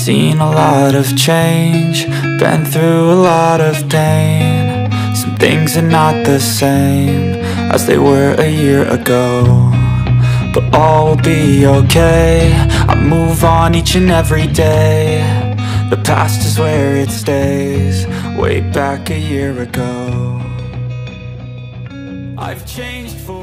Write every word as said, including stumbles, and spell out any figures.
seen a lot of change, been through a lot of pain. Some things are not the same as they were a year ago, but all will be okay. I move on each and every day. The past is where it stays, way back a year ago. I've changed for